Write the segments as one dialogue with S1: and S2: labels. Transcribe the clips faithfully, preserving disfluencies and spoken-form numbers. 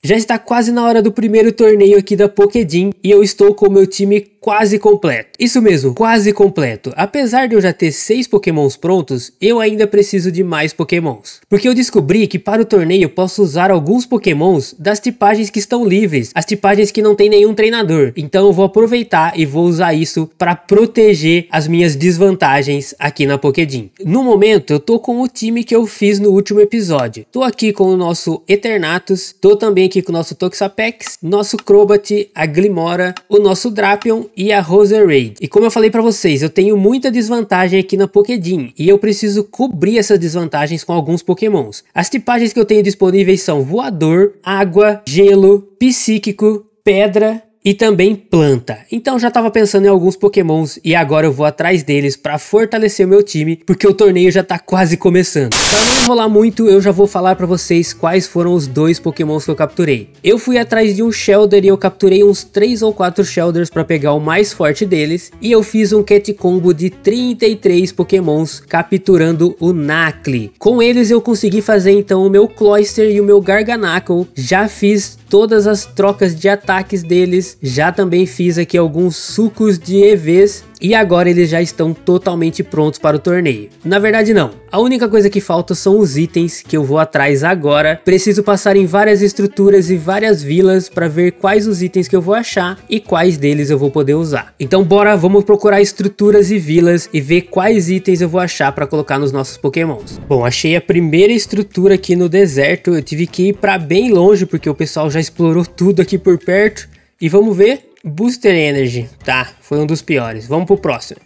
S1: Já está quase na hora do primeiro torneio aqui da Pokédeem e eu estou com o meu time quase completo. Isso mesmo, quase completo. Apesar de eu já ter seis Pokémons prontos, eu ainda preciso de mais Pokémons. Porque eu descobri que para o torneio eu posso usar alguns Pokémons das tipagens que estão livres, as tipagens que não tem nenhum treinador. Então eu vou aproveitar e vou usar isso para proteger as minhas desvantagens aqui na Pokédeem. No momento eu tô com o time que eu fiz no último episódio. Tô aqui com o nosso Eternatus, tô também aqui com o nosso Toxapex, nosso Crobat, a Glimmora, o nosso Drapion e a Roserade. E como eu falei pra vocês, eu tenho muita desvantagem aqui na Pokédeem e eu preciso cobrir essas desvantagens com alguns Pokémons. As tipagens que eu tenho disponíveis são Voador, Água, Gelo, Psíquico, Pedra e também planta. Então já tava pensando em alguns Pokémons e agora eu vou atrás deles para fortalecer o meu time, porque o torneio já tá quase começando. Para não enrolar muito, eu já vou falar para vocês quais foram os dois Pokémons que eu capturei. Eu fui atrás de um Shellder e eu capturei uns três ou quatro Shelders para pegar o mais forte deles, e eu fiz um Cat Combo de trinta e três Pokémons capturando o Nacli. Com eles eu consegui fazer então o meu Cloyster e o meu Garganacl. Já fiz todas as trocas de ataques deles, já também fiz aqui alguns sucos de E Vs e agora eles já estão totalmente prontos para o torneio. Na verdade não, a única coisa que falta são os itens que eu vou atrás agora. Preciso passar em várias estruturas e várias vilas para ver quais os itens que eu vou achar e quais deles eu vou poder usar. Então bora, vamos procurar estruturas e vilas e ver quais itens eu vou achar para colocar nos nossos Pokémons. Bom, achei a primeira estrutura aqui no deserto, eu tive que ir para bem longe porque o pessoal já explorou tudo aqui por perto. E vamos ver, Booster Energy, tá, foi um dos piores, vamos pro próximo.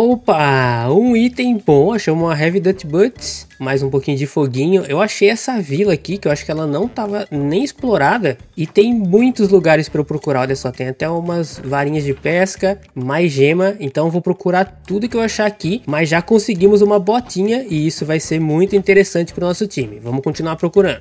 S1: Opa, um item bom, achamos uma Heavy Duty Boots, mais um pouquinho de foguinho. Eu achei essa vila aqui, que eu acho que ela não tava nem explorada, e tem muitos lugares para eu procurar. Olha só, tem até umas varinhas de pesca, mais gema, então eu vou procurar tudo que eu achar aqui. Mas já conseguimos uma botinha e isso vai ser muito interessante para o nosso time. Vamos continuar procurando.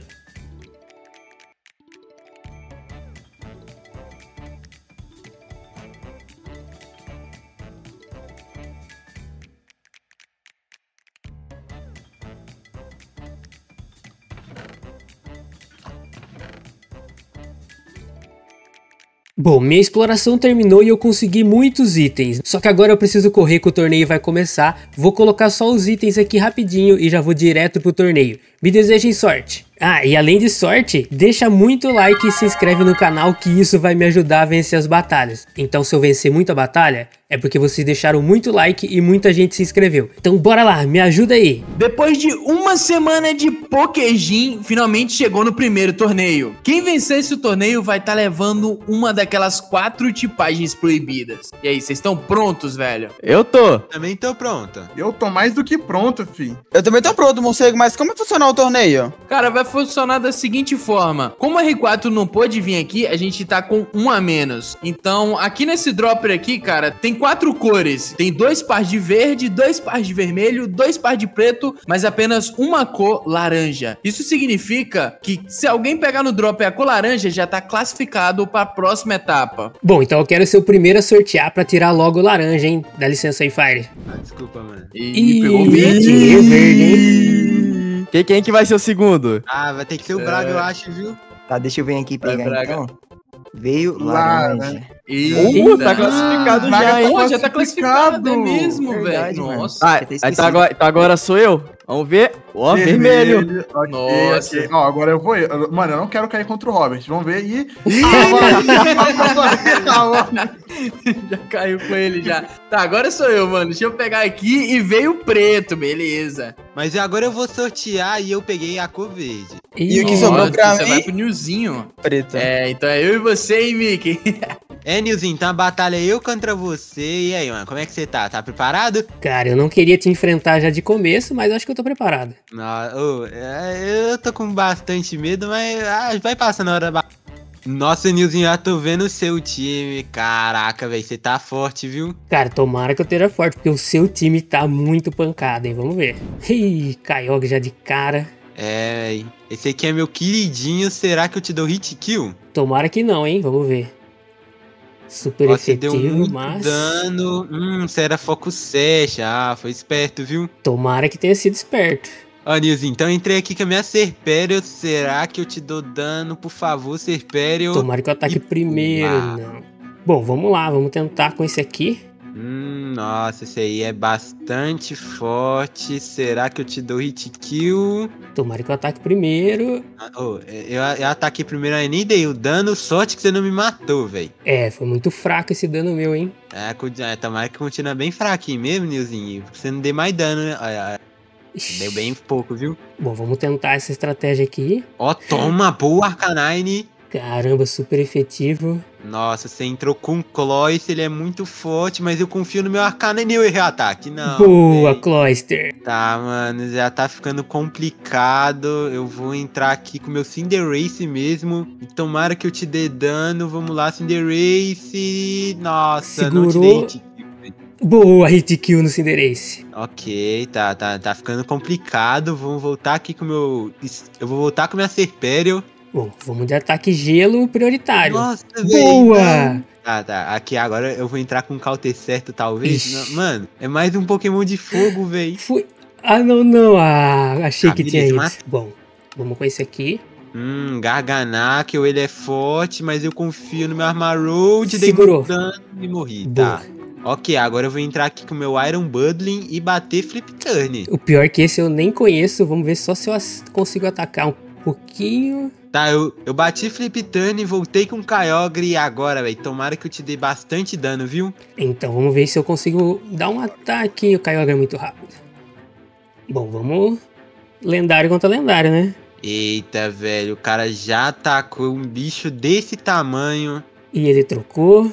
S1: Bom, minha exploração terminou e eu consegui muitos itens, só que agora eu preciso correr que o torneio vai começar. Vou colocar só os itens aqui rapidinho e já vou direto pro torneio. Me desejem sorte! Ah, e além de sorte, deixa muito like e se inscreve no canal que isso vai me ajudar a vencer as batalhas. Então se eu vencer muita batalha, é porque vocês deixaram muito like e muita gente se inscreveu. Então bora lá, me ajuda aí!
S2: Depois de uma semana de Pokédeem, finalmente chegou no primeiro torneio. Quem vencer esse torneio vai estar tá levando uma daquelas quatro tipagens proibidas. E aí, vocês estão prontos, velho?
S3: Eu tô.
S4: Também tô pronto.
S5: Eu tô mais do que pronto, fi.
S6: Eu também tô pronto, morcego, mas como vai funcionar o torneio?
S2: Cara, vai funcionar da seguinte forma. Como a R quatro não pôde vir aqui, a gente tá com um a menos. Então, aqui nesse dropper aqui, cara, tem quatro cores. Tem dois pares de verde, dois pares de vermelho, dois pares de preto, mas apenas uma cor laranja. Isso significa que se alguém pegar no dropper a cor laranja, já tá classificado para a próxima etapa.
S1: Bom, então eu quero ser o primeiro a sortear pra tirar logo o laranja, hein? Dá licença aí, Fire.
S4: Ah, desculpa, mano.
S2: E,
S1: Ih,
S2: pegou verde.
S1: veio verde, hein?
S3: Quem, quem que vai ser o segundo?
S4: Ah, vai ter que ser o Braga, eu acho, viu?
S6: Tá, deixa eu vir aqui
S2: Vai,
S6: pegar
S2: Braga.
S6: então. Veio
S5: Lá,
S6: laranja.
S5: né?
S3: Uh, tá classificado
S5: Braga
S3: já,
S5: tá
S3: hein?
S2: Pô, já tá classificado, é mesmo,
S6: Verdade,
S2: velho.
S6: mano.
S2: Nossa.
S3: Ah,
S6: Eu tinha
S3: então
S6: esquecido.
S3: agora, então agora sou eu? Vamos ver. Ó, vermelho.
S5: Ok,
S2: Nossa.
S5: ok. Ó, agora eu vou. eu- Mano, eu não quero cair contra o Robert. Vamos ver e.
S2: Já caiu com ele já. Tá, agora sou eu, mano. Deixa eu pegar aqui e veio o preto, beleza.
S4: Mas agora eu vou sortear e eu peguei a cor verde.
S6: E o que
S1: Ih,
S6: sobrou
S2: Ó,
S6: pra
S2: você
S6: mim?
S2: vai pro Nilzinho.
S6: Preta.
S2: É, então é eu e você, hein, Mickey?
S4: É, Nilzinho, então a batalha é eu contra você. E aí, mano, como é que você tá? Tá preparado?
S1: Cara, eu não queria te enfrentar já de começo, mas acho que eu tô preparado.
S4: Não, ô, é, eu tô com bastante medo, mas ah, vai passando a hora. ba- Nossa, Nilzinho, já tô vendo o seu time. Caraca, velho, você tá forte, viu?
S1: Cara, tomara que eu esteja forte, porque o seu time tá muito pancado, hein? Vamos ver. Ih, Kyogre já de cara.
S4: É, véi, esse aqui é meu queridinho. Será que eu te dou hit kill?
S1: Tomara que não, hein? Vamos ver. Super
S4: Ó, você deu
S1: efetivo,
S4: muito
S1: mas...
S4: dano. Hum, você era foco sete. Ah, foi esperto, viu?
S1: Tomara que tenha sido esperto.
S4: Ó, Nilzinho, então eu entrei aqui com a minha Serpério. Será que eu te dou dano, por favor, Serpério?
S1: Tomara que eu ataque
S4: E
S1: primeiro,
S4: pula.
S1: não. Bom, vamos lá, vamos tentar com esse aqui.
S4: Hum, nossa, esse aí é bastante forte. Será que eu te dou hit kill?
S1: Tomara que eu ataque primeiro.
S4: Ah, oh, eu, eu ataquei primeiro, aí nem dei o dano. Sorte que você não me matou, velho.
S1: É, foi muito fraco esse dano meu, hein?
S4: É, co- é, tomara que continua bem fraquinho mesmo, Nilzinho. Porque você não dê mais dano, né? Olha,
S1: Ixi.
S4: deu bem pouco, viu?
S1: Bom, vamos tentar essa estratégia aqui.
S4: Ó, toma, boa, Arcanine.
S1: Caramba, super efetivo.
S4: Nossa, você entrou com o Cloyce, ele é muito forte, mas eu confio no meu Arcanine e eu errei o ataque. Não.
S1: Boa,
S4: véi.
S1: Cloyster.
S4: Tá, mano, já tá ficando complicado. Eu vou entrar aqui com o meu Cinderace mesmo. E tomara que eu te dê dano. Vamos lá, Cinderace. Nossa, não te dei
S1: Segurou.
S4: hit kill, velho.
S1: Boa, hit kill no Cinderace.
S4: Ok, tá, tá, tá ficando complicado. Vamos voltar aqui com o meu. Eu vou voltar com a minha Serpério.
S1: Bom, vamos de ataque gelo prioritário.
S4: Nossa, velho.
S1: Boa!
S4: não. Tá, tá. Aqui agora eu vou entrar com o Counter certo, talvez.
S1: Ixi.
S4: Não, mano, é mais um Pokémon de fogo, velho.
S1: Fui. Ah, não, não. Ah, achei
S4: Ah,
S1: que
S4: beleza,
S1: tinha ido.
S4: mata.
S1: Bom, vamos com esse aqui.
S4: Hum, Garganacl, ele é forte, mas eu confio no meu Armarold. Dei
S1: Segurou.
S4: muito dano e morri,
S1: Boa.
S4: tá. Ok, agora eu vou entrar aqui com o meu Iron Budlin e bater Flip Turn.
S1: O pior é que esse eu nem conheço. Vamos ver só se eu as- consigo atacar um pouquinho.
S4: Tá, eu, eu bati Flip Turn, voltei com o Kyogre e agora, velho, tomara que eu te dê bastante dano, viu?
S1: Então, vamos ver se eu consigo dar um ataque. O Kyogre é muito rápido. Bom, vamos... Lendário contra lendário, né?
S4: Eita, velho, o cara já atacou um bicho desse tamanho,
S1: E ele trocou.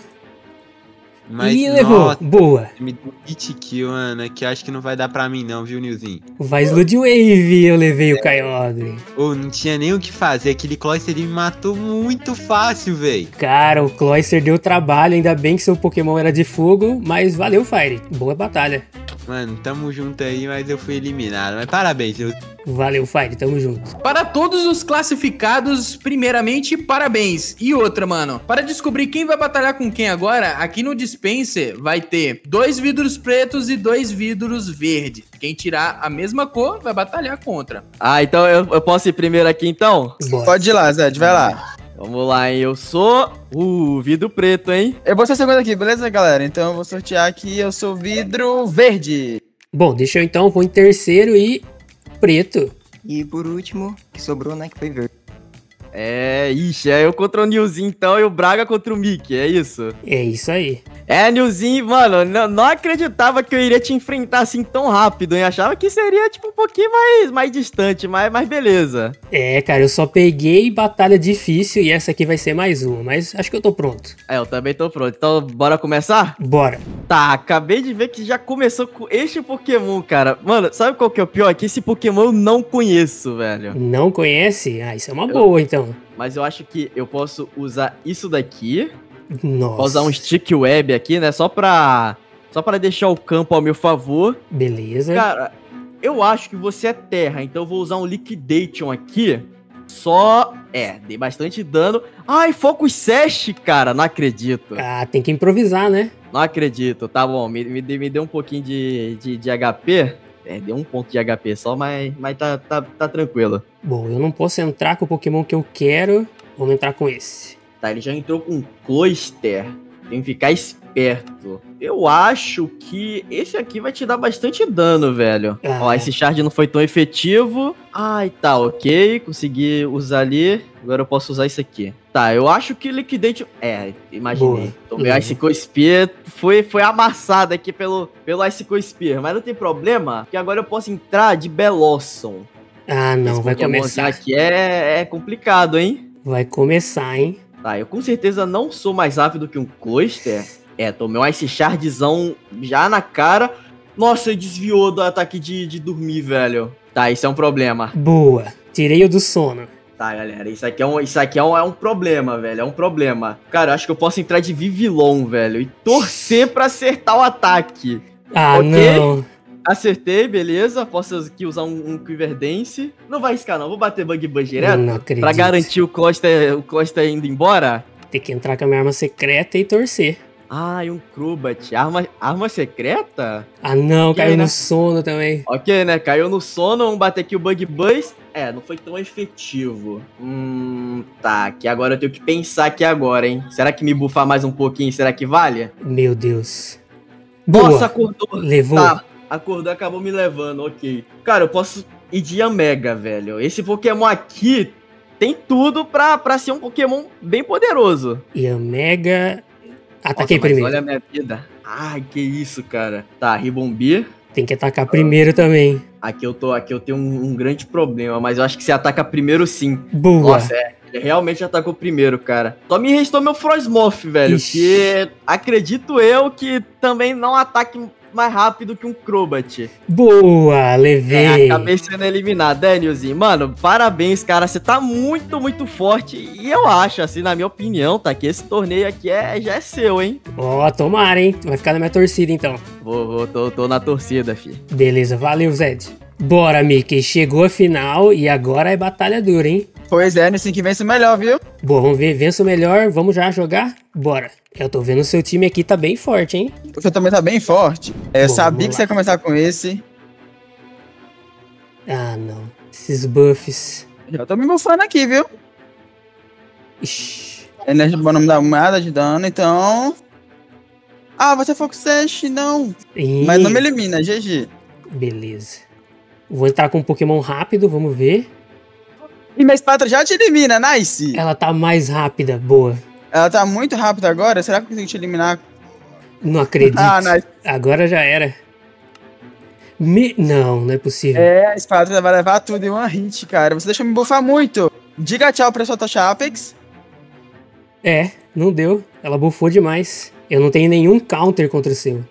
S4: mas
S1: e levou.
S4: nossa,
S1: Boa.
S4: me deu hit kill, mano, que eu acho que não vai dar pra mim não, viu, Nilzinho?
S1: Vai Sludge Wave. Eu levei o Kyogre.
S4: Ô, não tinha nem o que fazer, aquele Cloyster ele me matou muito fácil, velho.
S1: Cara, o Cloyster deu trabalho. Ainda bem que seu Pokémon era de fogo. Mas valeu, Fire. Boa batalha.
S4: Mano, tamo junto aí, mas eu fui eliminado. Mas parabéns, eu...
S1: Valeu, Fire. Tamo junto.
S2: Para todos os classificados, primeiramente, parabéns. E outra, mano, para descobrir quem vai batalhar com quem agora, aqui no Dispenser vai ter dois vidros pretos e dois vidros verdes. Quem tirar a mesma cor vai batalhar contra.
S3: Ah, então eu, eu posso ir primeiro aqui, então?
S1: Bora.
S6: Pode ir lá, Zed, vai lá.
S3: Vamos lá, hein? Eu sou o vidro preto, hein?
S6: Eu vou ser o segundo aqui, beleza, galera? Então eu vou sortear aqui, eu sou vidro verde.
S1: Bom, deixa eu então, vou em terceiro e preto.
S6: E por último, que sobrou, né, que foi verde.
S3: É, ixi, é eu contra o Nilzinho, então, e o Braga contra o Mickey, é isso?
S1: É isso aí.
S3: É, Nilzinho, mano, não, não acreditava que eu iria te enfrentar assim tão rápido, hein? Achava que seria, tipo, um pouquinho mais, mais distante, mas, mas beleza.
S1: É, cara, eu só peguei batalha difícil e essa aqui vai ser mais uma, mas acho que eu tô pronto.
S3: É, eu também tô pronto. Então, bora começar?
S1: Bora.
S3: Tá, acabei de ver que já começou com este Pokémon, cara. Mano, sabe qual que é o pior? Que esse Pokémon eu não conheço, velho.
S1: Não conhece? Ah, isso é uma boa, então.
S3: Mas eu acho que eu posso usar isso daqui.
S1: Nossa.
S3: Posso usar um Stick Web aqui, né? Só pra... Só pra deixar o campo ao meu favor.
S1: Beleza.
S3: Cara, eu acho que você é terra, então eu vou usar um Liquidation aqui. Só... É, dei bastante dano. Ai, Focus Sash, cara, não acredito.
S1: Ah, tem que improvisar, né?
S3: Não acredito, tá bom, me, me, dê- me deu um pouquinho de, de, de H P. É, deu um ponto de H P só, mas, mas tá, tá, tá tranquilo.
S1: Bom, eu não posso entrar com o Pokémon que eu quero. Vamos entrar com esse.
S3: Tá, ele já entrou com Cloyster. Tem que ficar esperto. Eu acho que esse aqui vai te dar bastante dano, velho.
S1: Ah.
S3: Ó, esse Shard não foi tão efetivo. Ai, tá, ok. Consegui usar ali. Agora eu posso usar isso aqui. Tá, eu acho que Liquidate... É, imaginei.
S1: Boa.
S3: Tomei
S1: Uhum.
S3: Icicle Spear. Foi, foi amassado aqui pelo, pelo Icicle Spear. Mas não tem problema, que agora eu posso entrar de Bellossom.
S1: Ah, não,
S3: Esse
S1: vai
S3: Pokémonzinho
S1: começar.
S3: aqui é, é complicado, hein?
S1: Vai começar, hein?
S3: Tá, eu com certeza não sou mais rápido que um Cloyster. É, tomei um Ice Shardzão já na cara. Nossa, ele desviou do ataque de, de dormir, velho. Tá, isso é um problema.
S1: Boa. Tirei o do sono.
S3: Tá, galera, isso aqui é um, isso aqui é um, é um problema, velho. É um problema. Cara, eu acho que eu posso entrar de Vivillon, velho. E torcer pra acertar o ataque.
S1: Ah,
S3: Ok.
S1: não.
S3: Acertei, beleza. Posso aqui usar um, um Quiver Dance. Não vai riscar, não. Vou bater Bug Buzz direto.
S1: Não acredito.
S3: Pra garantir o Cloyster, o Cloyster indo embora.
S1: Tem que entrar com a minha arma secreta e torcer.
S3: Ah, e um Crobat. Arma, arma secreta?
S1: Ah não,
S3: Ok,
S1: caiu
S3: né?
S1: no sono também.
S3: Ok, né? Caiu no sono, vamos bater aqui o Bug Buzz. É, não foi tão efetivo. Hum, tá. Que agora eu tenho que pensar aqui agora, hein? Será que me bufar mais um pouquinho? Será que vale?
S1: Meu Deus. Boa.
S3: Nossa, acordou.
S1: Levou.
S3: Tá, acordou e acabou me levando, ok. Cara, eu posso ir de Yamega, velho. Esse Pokémon aqui tem tudo pra, pra ser um Pokémon bem poderoso.
S1: E a Mega... Ataquei
S3: Nossa, mas
S1: primeiro.
S3: olha a minha vida. Ai, que isso, cara. Tá, Ribombir.
S1: Tem que atacar primeiro também.
S3: Aqui eu tô, aqui eu tenho um, um grande problema, mas eu acho que você ataca primeiro sim.
S1: Boa.
S3: Nossa, é. Ele realmente atacou primeiro, cara. Só me restou meu Frosmoth, velho.
S1: Ixi.
S3: Que acredito eu que também não ataque mais rápido que um Crobat.
S1: Boa, levei.
S3: É, acabei sendo eliminado, Danielzinho. Mano, parabéns, cara. Você tá muito, muito forte. E eu acho, assim, na minha opinião, tá? Que esse torneio aqui é, já é seu, hein?
S1: Ó, tomara, hein? Vai ficar na minha torcida, então.
S3: Vou, vou, tô, tô na torcida, fi.
S1: Beleza, valeu, Zed. Bora, Mickey. Chegou a final e agora é batalha dura, hein?
S6: Pois é, nesse que vence o melhor, viu?
S1: Boa, vamos ver. Vença o melhor. Vamos já jogar? Bora. Eu tô vendo o seu time aqui tá bem forte, hein?
S6: O seu também tá bem forte. É, eu
S1: Bom,
S6: sabia
S1: vamos
S6: que você ia começar com esse.
S1: Ah, não. Esses buffs.
S6: Já tô me bufando aqui, viu?
S1: Ixi.
S6: Energia boa não me dá nada de dano, então... Ah, você foi com Sash, não.
S1: Ih,
S6: Mas não me elimina, G G.
S1: beleza. Vou entrar com um Pokémon rápido, vamos ver.
S6: E minha espada já te elimina, nice.
S1: Ela tá mais rápida, boa.
S6: Ela tá muito rápida agora, será que eu consigo te eliminar?
S1: Não acredito.
S6: Ah, nice.
S1: Agora já era. Me... Não, não é possível.
S6: É, a espada vai levar tudo em uma hit, cara. Você deixou me bufar muito. Diga tchau pra sua tocha Apex.
S1: É, não deu. Ela bufou demais. Eu não tenho nenhum counter contra o seu.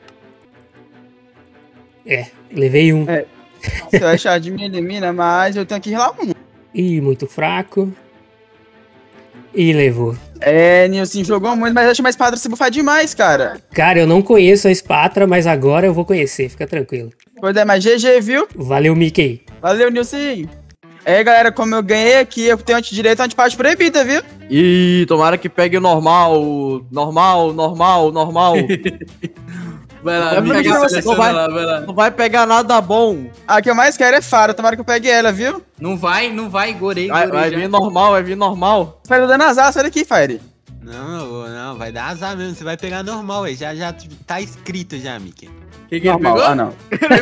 S1: É, levei um.
S6: É. Seu Echad me elimina, mas eu tenho que relar um.
S1: Ih, muito fraco. E levou.
S6: É, Nilson jogou muito, mas eu acho uma espada se bufar demais, cara.
S1: Cara, eu não conheço a Espatra, mas agora eu vou conhecer, fica tranquilo.
S6: Pois é, mas G G, viu?
S1: Valeu, Mickey.
S6: Valeu, Nilson. É, galera, como eu ganhei aqui, eu tenho antidireito e antiparte proibida, viu?
S3: Ih, tomara que pegue o normal. Normal, normal, normal.
S2: Vai lá,
S3: Vai
S2: Mickey,
S3: pegar,
S2: seleciona
S3: vai.
S2: lá, vai lá.
S3: Não vai pegar nada bom.
S6: A que eu mais quero é Faro, tomara que eu pegue ela, viu?
S2: Não vai, não vai, gorei,
S3: Vai,
S2: gorei
S3: vai
S2: já.
S3: vir normal, vai vir normal.
S6: Fire dando azar, sai daqui, Fire.
S4: Não, não, vai dar azar mesmo. Você vai pegar normal, aí. Já, já tá escrito já, Mickey.
S2: Que que ele
S6: Normal,
S2: pegou?
S6: ah, não.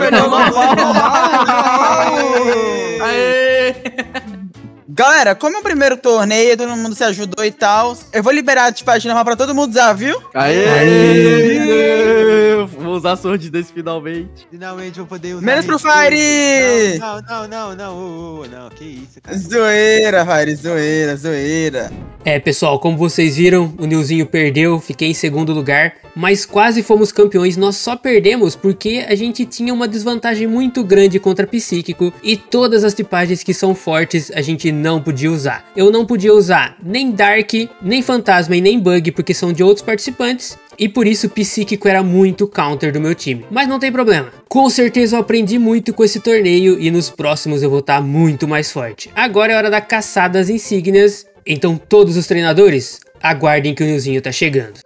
S2: Aê!
S6: Galera, como é o primeiro torneio, todo mundo se ajudou e tal, eu vou liberar a página normal pra todo mundo usar, viu?
S3: Aê!
S1: Aê!
S3: Vou usar a sordidez finalmente.
S4: Finalmente vou poder usar.
S6: Menos pro
S4: isso.
S6: Fire!
S4: Não, não, não, não, ô, ô, não, que isso, cara.
S6: Zoeira, Fire, zoeira, zoeira.
S1: É, pessoal, como vocês viram, o Nilzinho perdeu, fiquei em segundo lugar, mas quase fomos campeões. Nós só perdemos porque a gente tinha uma desvantagem muito grande contra Psíquico e todas as tipagens que são fortes a gente não podia usar. Eu não podia usar nem Dark, nem Fantasma e nem Bug porque são de outros participantes. E por isso Psíquico era muito counter do meu time. Mas não tem problema. Com certeza eu aprendi muito com esse torneio e nos próximos eu vou estar muito mais forte. Agora é hora da caçada às insígnias. Então todos os treinadores, aguardem que o Nilzinho tá chegando.